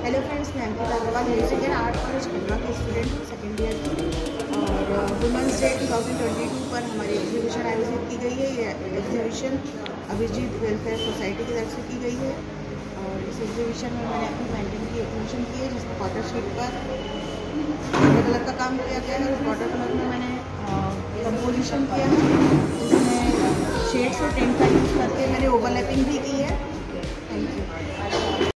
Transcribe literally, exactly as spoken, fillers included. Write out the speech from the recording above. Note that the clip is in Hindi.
हेलो फ्रेंड्स, मैं Ankita Agarwal music and art college Khandwa की स्टूडेंट हूँ, सेकेंड ईयर की। और women's day two thousand twenty two पर हमारी एग्जीबिशन आयोजित की गई है। ये एग्जीबिशन अभिजीत वेलफेयर सोसाइटी की तरफ से की गई है। और इस एग्जीबिशन में मैंने अपनी पेंटिंग की एग्जीबिशन की है, जिसमें वाटर शीट पर वाटर कलर का काम किया गया है। उस वाटर कलर में मैंने कंपोजिशन किया है, जिसमें शेड्स और टेंट का यूज़ करके मैंने ओवरलैपिंग भी की है। Thank you.